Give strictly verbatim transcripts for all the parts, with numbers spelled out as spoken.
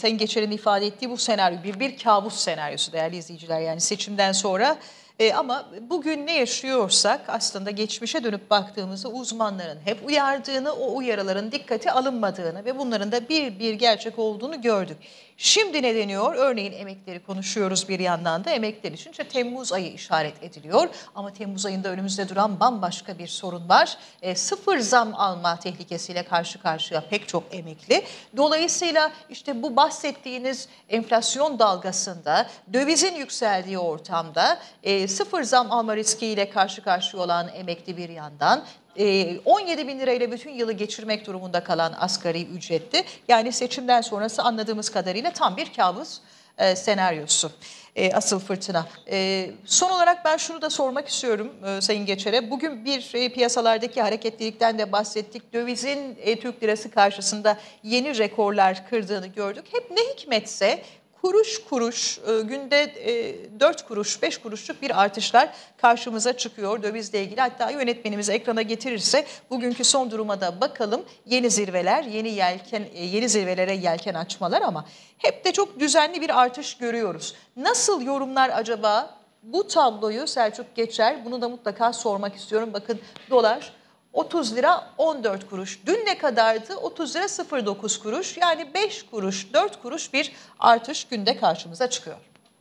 Sayın Geçer'in ifade ettiği bu senaryo bir, bir kabus senaryosu değerli izleyiciler, yani seçimden sonra. E, ama bugün ne yaşıyorsak aslında geçmişe dönüp baktığımızda uzmanların hep uyardığını, o uyarıların dikkate alınmadığını ve bunların da bir bir gerçek olduğunu gördük. Şimdi ne deniyor? Örneğin emekleri konuşuyoruz bir yandan da. Emekler için işte Temmuz ayı işaret ediliyor. Ama Temmuz ayında önümüzde duran bambaşka bir sorun var. E, sıfır zam alma tehlikesiyle karşı karşıya pek çok emekli. Dolayısıyla işte bu bahsettiğiniz enflasyon dalgasında, dövizin yükseldiği ortamda e, sıfır zam alma riskiyle karşı karşıya olan emekli bir yandan, on yedi bin lirayla bütün yılı geçirmek durumunda kalan asgari ücretli, yani seçimden sonrası anladığımız kadarıyla tam bir kabus e, senaryosu. E, asıl fırtına. E, son olarak ben şunu da sormak istiyorum e, Sayın Geçer'e. Bugün bir e, piyasalardaki hareketlilikten de bahsettik. Dövizin e, Türk lirası karşısında yeni rekorlar kırdığını gördük. Hep ne hikmetse kuruş kuruş e, günde e, dört kuruş beş kuruşluk bir artışlar karşımıza çıkıyor dövizle ilgili. Hatta yönetmenimiz ekrana getirirse bugünkü son duruma da bakalım. Yeni zirveler, yeni yelken, e, yeni zirvelere yelken açmalar ama hep de çok düzenli bir artış görüyoruz. Nasıl yorumlar acaba bu tabloyu Selçuk Geçer? Bunu da mutlaka sormak istiyorum. Bakın, dolar otuz lira on dört kuruş. Dün ne kadardı? otuz lira sıfır dokuz kuruş. Yani beş kuruş, dört kuruş bir artış günde karşımıza çıkıyor.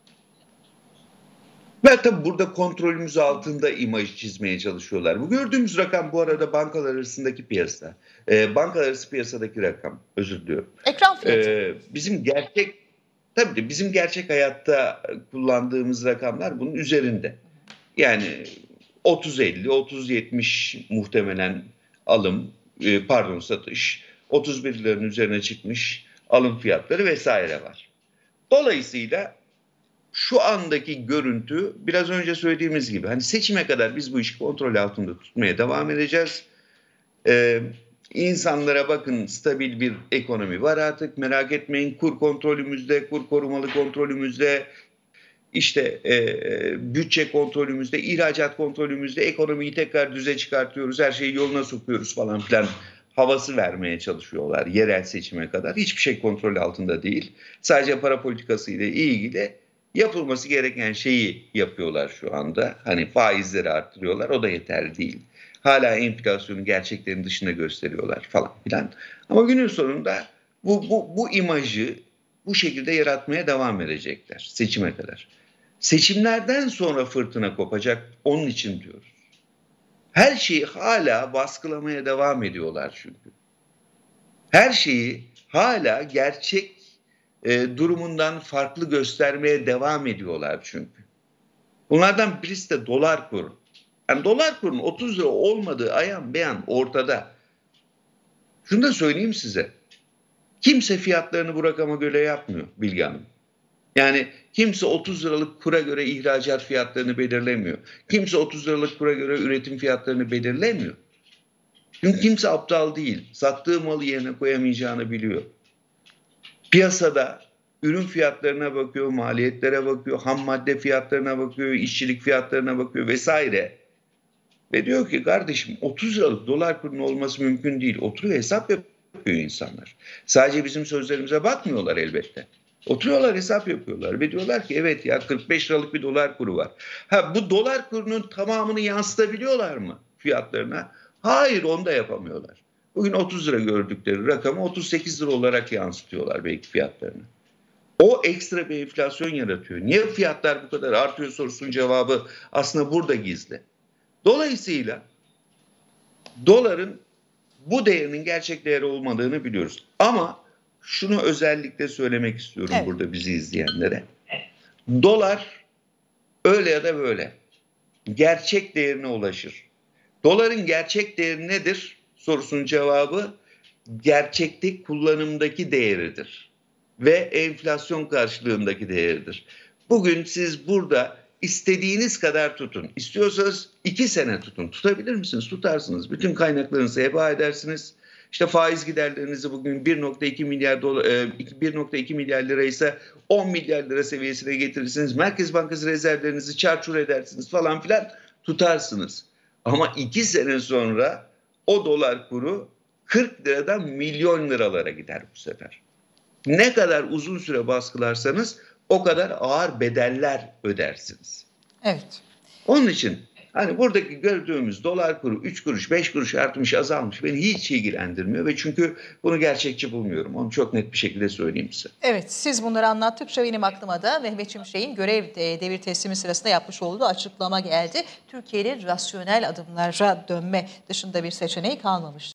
Ve tabii burada kontrolümüz altında imaj çizmeye çalışıyorlar. Bu gördüğümüz rakam bu arada bankalar arasındaki piyasa. Ee, bankalar arası piyasadaki rakam. Özür diliyorum. Ekran fiyatı. Ee, bizim gerçek, tabii de bizim gerçek hayatta kullandığımız rakamlar bunun üzerinde. Yani otuz elli, otuz yetmiş muhtemelen alım, pardon satış, otuz bir liranın üzerine çıkmış alım fiyatları vesaire var. Dolayısıyla şu andaki görüntü biraz önce söylediğimiz gibi, hani seçime kadar biz bu işi kontrol altında tutmaya devam edeceğiz. Ee, insanlara bakın, stabil bir ekonomi var artık, merak etmeyin, kur kontrolümüzde, kur korumalı kontrolümüzde, İşte e, bütçe kontrolümüzde, ihracat kontrolümüzde, ekonomiyi tekrar düze çıkartıyoruz, her şeyi yoluna sokuyoruz falan filan havası vermeye çalışıyorlar yerel seçime kadar. Hiçbir şey kontrol altında değil. Sadece para politikası ile ilgili yapılması gereken şeyi yapıyorlar şu anda. Hani faizleri arttırıyorlar, o da yeterli değil. Hala enflasyonun gerçeklerin dışında gösteriyorlar falan filan. Ama günün sonunda bu, bu, bu imajı bu şekilde yaratmaya devam edecekler seçime kadar. Seçimlerden sonra fırtına kopacak, onun için diyoruz. Her şeyi hala baskılamaya devam ediyorlar çünkü. Her şeyi hala gerçek e, durumundan farklı göstermeye devam ediyorlar çünkü. Bunlardan birisi de dolar kuru. Yani dolar kurunun otuz lira olmadığı ayan beyan ortada. Şunu da söyleyeyim size. Kimse fiyatlarını bu rakama göre yapmıyor Bilge Hanım. Yani kimse otuz liralık kura göre ihracat fiyatlarını belirlemiyor. Kimse otuz liralık kura göre üretim fiyatlarını belirlemiyor. Çünkü kimse aptal değil. Sattığı malı yerine koyamayacağını biliyor. Piyasada ürün fiyatlarına bakıyor, maliyetlere bakıyor, ham madde fiyatlarına bakıyor, işçilik fiyatlarına bakıyor vesaire. Ve diyor ki kardeşim, otuz liralık dolar kurunun olması mümkün değil. Oturuyor, hesap yapıyor insanlar. Sadece bizim sözlerimize bakmıyorlar elbette. Oturuyorlar, hesap yapıyorlar ve diyorlar ki evet ya, kırk beş liralık bir dolar kuru var. Ha, bu dolar kurunun tamamını yansıtabiliyorlar mı fiyatlarına? Hayır, onu da yapamıyorlar. Bugün otuz lira gördükleri rakamı otuz sekiz lira olarak yansıtıyorlar belki fiyatlarını. O ekstra bir enflasyon yaratıyor. Niye fiyatlar bu kadar artıyor sorusunun cevabı aslında burada gizli. Dolayısıyla doların bu değerinin gerçek değeri olmadığını biliyoruz. Ama şunu özellikle söylemek istiyorum evet. burada bizi izleyenlere. Dolar öyle ya da böyle gerçek değerine ulaşır. Doların gerçek değeri nedir sorusunun cevabı gerçekte kullanımdaki değeridir. Ve enflasyon karşılığındaki değeridir. Bugün siz burada istediğiniz kadar tutun. İstiyorsanız iki sene tutun. Tutabilir misiniz? Tutarsınız. Bütün kaynaklarınızı heba edersiniz. İşte faiz giderlerinizi bugün bir nokta iki milyar dolar, bir nokta iki milyar lira ise on milyar lira seviyesine getirirsiniz. Merkez Bankası rezervlerinizi çarçur edersiniz falan filan, tutarsınız. Ama iki sene sonra o dolar kuru kırk liradan milyon liralara gider bu sefer. Ne kadar uzun süre baskılarsanız o kadar ağır bedeller ödersiniz. Evet. Onun için hani buradaki gördüğümüz dolar kuru üç kuruş, beş kuruş artmış, azalmış beni hiç ilgilendirmiyor ve çünkü bunu gerçekçi bulmuyorum. Onu çok net bir şekilde söyleyeyim size. Evet, siz bunları anlattıkça benim aklıma da Mehmet Şimşek'in görev e, devir teslimi sırasında yapmış olduğu açıklama geldi. Türkiye'nin rasyonel adımlara dönme dışında bir seçeneği kalmamış.